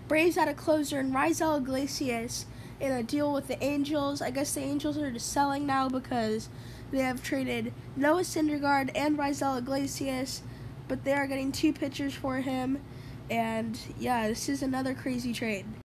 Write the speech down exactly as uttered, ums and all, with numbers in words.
Braves had a closer in Raisel Iglesias in a deal with the Angels. I guess the Angels are just selling now because they have traded Noah Syndergaard and Raisel Iglesias, but they are getting two pitchers for him. And yeah, this is another crazy trade.